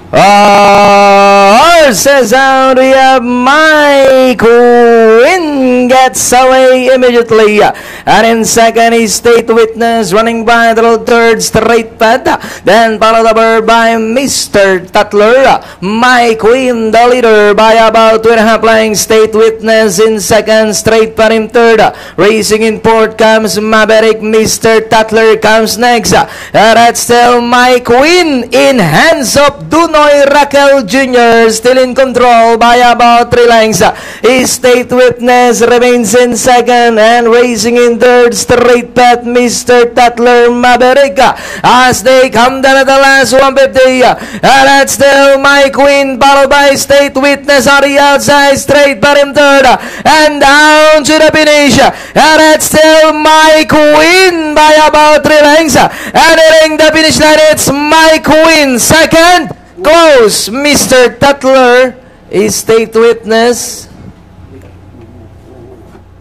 Horses out, we have My Queen gets away immediately. And in second is State Witness running by the third straight pad. Then followed over by Mr. Tatler. My Queen the leader by about 2.5 lengths. State Witness in second, straight pad in third. Racing in fourth comes Maverick. Mr. Tatler comes next. That's still My Queen in hands of Dunoy Raquel Jr. Still in control by about 3 lengths. State Witness remains in second and racing in third, straight pad Mr. Tatler Maverick as they come down at the last 150. That's still My Queen followed by State Witness on the outside, straight pad in third and down to the finish. That's still My Queen by about 3 lengths. Entering the finish line, it's My Queen second. Close, Mr. Tatler is State Witness.